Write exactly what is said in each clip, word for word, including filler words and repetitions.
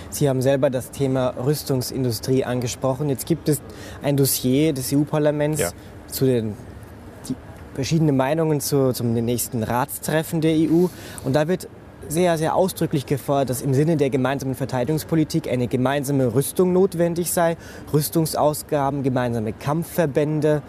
Sie haben selber das Thema Rüstungsindustrie angesprochen. Jetzt gibt es ein Dossier des E U-Parlaments ja. zu den die verschiedenen Meinungen zu, zum nächsten Ratstreffen der E U. Und da wird sehr, sehr ausdrücklich gefordert, dass im Sinne der gemeinsamen Verteidigungspolitik eine gemeinsame Rüstung notwendig sei, Rüstungsausgaben, gemeinsame Kampfverbände.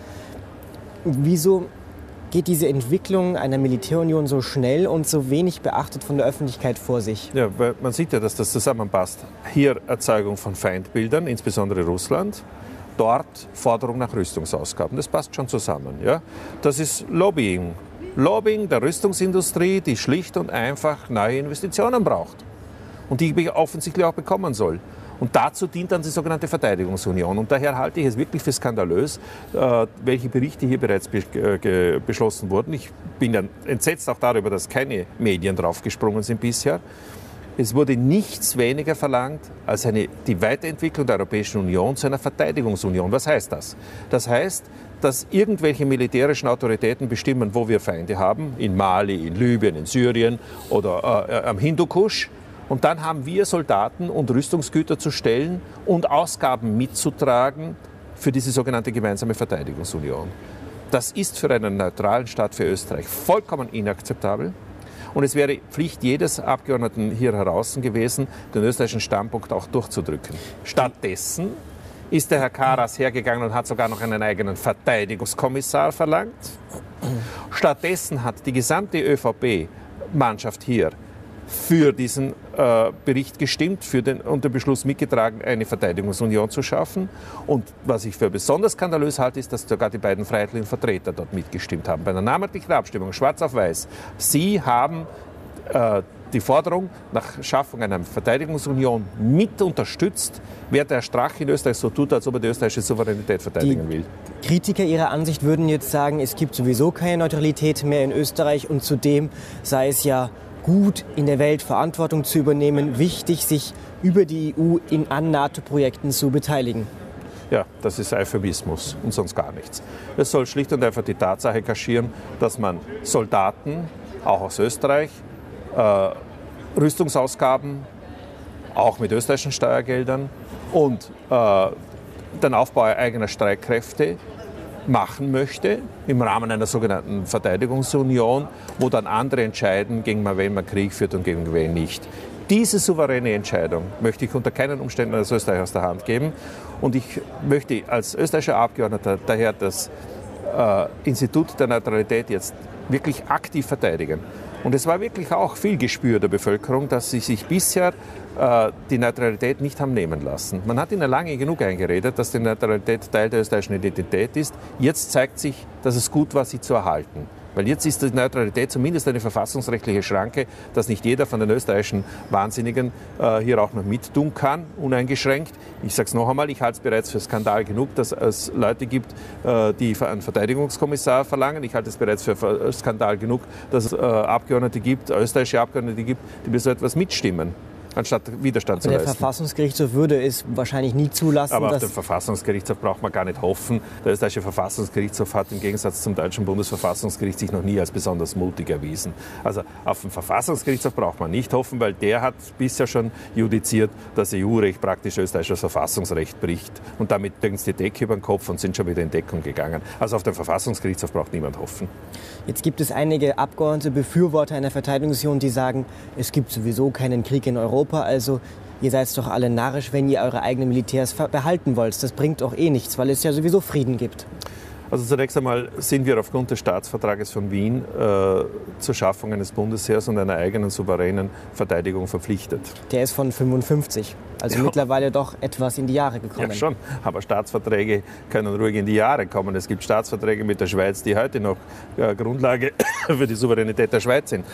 Wieso geht diese Entwicklung einer Militärunion so schnell und so wenig beachtet von der Öffentlichkeit vor sich? Ja, weil man sieht ja, dass das zusammenpasst. Hier Erzeugung von Feindbildern, insbesondere Russland. Dort Forderung nach Rüstungsausgaben. Das passt schon zusammen. Ja? Das ist Lobbying. Lobbying der Rüstungsindustrie, die schlicht und einfach neue Investitionen braucht. Und die offensichtlich auch bekommen soll. Und dazu dient dann die sogenannte Verteidigungsunion. Und daher halte ich es wirklich für skandalös, äh, welche Berichte hier bereits be ge beschlossen wurden. Ich bin dann entsetzt auch darüber, dass keine Medien draufgesprungen sind bisher. Es wurde nichts weniger verlangt als eine, die Weiterentwicklung der Europäischen Union zu einer Verteidigungsunion. Was heißt das? Das heißt, dass irgendwelche militärischen Autoritäten bestimmen, wo wir Feinde haben, in Mali, in Libyen, in Syrien oder äh, am Hindukusch. Und dann haben wir Soldaten und Rüstungsgüter zu stellen und Ausgaben mitzutragen für diese sogenannte gemeinsame Verteidigungsunion. Das ist für einen neutralen Staat, für Österreich, vollkommen inakzeptabel. Und es wäre Pflicht jedes Abgeordneten hier heraus gewesen, den österreichischen Standpunkt auch durchzudrücken. Stattdessen ist der Herr Karas hergegangen und hat sogar noch einen eigenen Verteidigungskommissar verlangt. Stattdessen hat die gesamte ÖVP-Mannschaft hier für diesen äh, Bericht gestimmt, für den, und den Beschluss mitgetragen, eine Verteidigungsunion zu schaffen. Und was ich für besonders skandalös halte, ist, dass sogar die beiden freiheitlichen Vertreter dort mitgestimmt haben. Bei einer namentlichen Abstimmung, schwarz auf weiß. Sie haben äh, die Forderung nach Schaffung einer Verteidigungsunion mit unterstützt, während der Strache in Österreich so tut, als ob er die österreichische Souveränität verteidigen will. Die Kritiker Ihrer Ansicht würden jetzt sagen, es gibt sowieso keine Neutralität mehr in Österreich und zudem sei es ja gut, in der Welt Verantwortung zu übernehmen, wichtig, sich über die E U in, an NATO-Projekten zu beteiligen. Ja, das ist Euphemismus und sonst gar nichts. Es soll schlicht und einfach die Tatsache kaschieren, dass man Soldaten, auch aus Österreich, äh, Rüstungsausgaben, auch mit österreichischen Steuergeldern und äh, den Aufbau eigener Streitkräfte machen möchte, im Rahmen einer sogenannten Verteidigungsunion, wo dann andere entscheiden, gegen wen man Krieg führt und gegen wen nicht. Diese souveräne Entscheidung möchte ich unter keinen Umständen als Österreich aus der Hand geben. Und ich möchte als österreichischer Abgeordneter daher das äh, Institut der Neutralität jetzt wirklich aktiv verteidigen. Und es war wirklich auch viel Gespür der Bevölkerung, dass sie sich bisher äh, die Neutralität nicht haben nehmen lassen. Man hat ihnen lange genug eingeredet, dass die Neutralität Teil der österreichischen Identität ist. Jetzt zeigt sich, dass es gut war, sie zu erhalten. Weil jetzt ist die Neutralität zumindest eine verfassungsrechtliche Schranke, dass nicht jeder von den österreichischen Wahnsinnigen äh, hier auch noch mittun kann, uneingeschränkt. Ich sage es noch einmal, ich halte es bereits für Skandal genug, dass es Leute gibt, äh, die einen Verteidigungskommissar verlangen. Ich halte es bereits für Skandal genug, dass es äh, Abgeordnete gibt, österreichische Abgeordnete gibt, die bei so etwas mitstimmen, anstatt Widerstand Aber zu leisten. Der Verfassungsgerichtshof würde es wahrscheinlich nie zulassen. Aber auf dass den Verfassungsgerichtshof braucht man gar nicht hoffen. Der österreichische Verfassungsgerichtshof hat im Gegensatz zum deutschen Bundesverfassungsgericht sich noch nie als besonders mutig erwiesen. Also auf den Verfassungsgerichtshof braucht man nicht hoffen, weil der hat bisher schon judiziert, dass E U-Recht praktisch österreichisches Verfassungsrecht bricht. Und damit legen sie die Decke über den Kopf und sind schon wieder in Deckung gegangen. Also auf den Verfassungsgerichtshof braucht niemand hoffen. Jetzt gibt es einige Abgeordnete, Befürworter einer Verteidigungsunion, die sagen, es gibt sowieso keinen Krieg in Europa. Also ihr seid doch alle narrisch, wenn ihr eure eigenen Militärs behalten wollt. Das bringt auch eh nichts, weil es ja sowieso Frieden gibt. Also zunächst einmal sind wir aufgrund des Staatsvertrages von Wien äh, zur Schaffung eines Bundesheers und einer eigenen souveränen Verteidigung verpflichtet. Der ist von fünfundfünfzig, also ja. Mittlerweile doch etwas in die Jahre gekommen. Ja schon, aber Staatsverträge können ruhig in die Jahre kommen. Es gibt Staatsverträge mit der Schweiz, die heute noch äh, Grundlage für die Souveränität der Schweiz sind.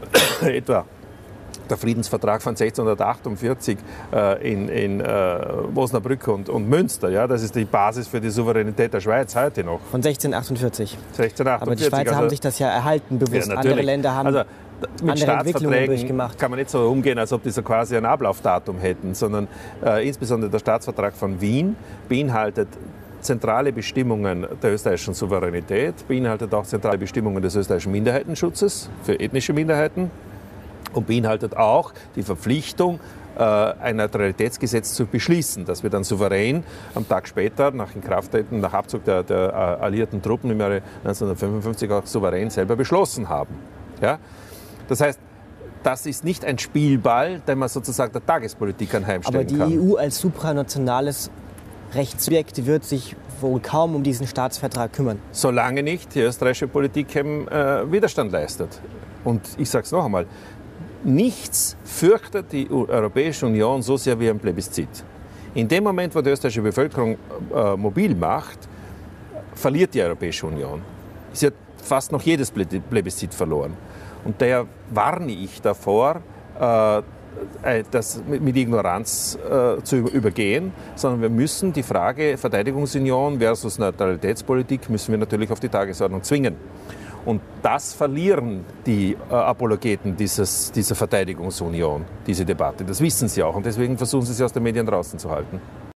Etwa der Friedensvertrag von sechzehnhundertachtundvierzig äh, in, in äh, Osnabrück und, und Münster. Ja, das ist die Basis für die Souveränität der Schweiz heute noch. Von sechzehnhundertachtundvierzig. sechzehnhundertachtundvierzig. Aber die Schweizer also, haben sich das ja erhalten, bewusst. Ja, andere Länder haben also, mit andere Entwicklungen durchgemacht. Kann man nicht so umgehen, als ob die so quasi ein Ablaufdatum hätten, sondern äh, insbesondere der Staatsvertrag von Wien beinhaltet zentrale Bestimmungen der österreichischen Souveränität, beinhaltet auch zentrale Bestimmungen des österreichischen Minderheitenschutzes für ethnische Minderheiten. Und beinhaltet auch die Verpflichtung, ein Neutralitätsgesetz zu beschließen, das wir dann souverän am Tag später, nach Inkrafttreten, nach Abzug der, der alliierten Truppen im Jahre neunzehnhundertfünfundfünfzig auch souverän selber beschlossen haben. Ja? Das heißt, das ist nicht ein Spielball, den man sozusagen der Tagespolitik anheimstellen kann. Aber die kann. E U als supranationales Rechtssubjekt wird sich wohl kaum um diesen Staatsvertrag kümmern. Solange nicht die österreichische Politik eben, äh, Widerstand leistet. Und ich sage es noch einmal, nichts fürchtet die Europäische Union so sehr wie ein Plebiszit. In dem Moment, wo die österreichische Bevölkerung äh, mobil macht, verliert die Europäische Union. Sie hat fast noch jedes Plebiszit verloren. Und daher warne ich davor, äh, das mit Ignoranz äh, zu übergehen, sondern wir müssen die Frage Verteidigungsunion versus Neutralitätspolitik müssen wir natürlich auf die Tagesordnung zwingen. Und das verlieren die äh, Apologeten dieses, dieser Verteidigungsunion, diese Debatte. Das wissen sie auch und deswegen versuchen sie sie aus den Medien draußen zu halten.